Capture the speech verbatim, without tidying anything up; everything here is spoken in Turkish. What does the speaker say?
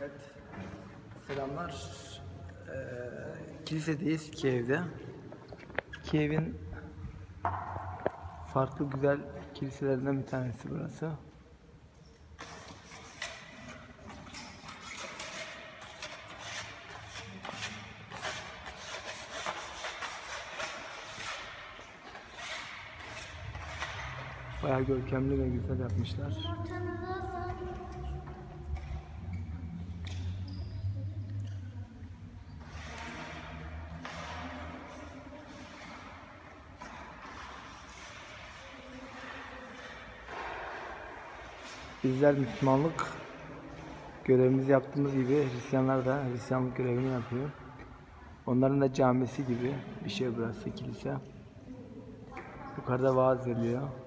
Evet, selamlar. Ee, kilisedeyiz, Kiev'de. Kiev'in farklı güzel kiliselerinden bir tanesi burası. Bayağı görkemli ve güzel yapmışlar. Bizler Müslümanlık görevimizi yaptığımız gibi Hristiyanlar da Hristiyanlık görevini yapıyor. Onların da camisi gibi bir şey burası, kilise. Yukarıda vaaz ediliyor.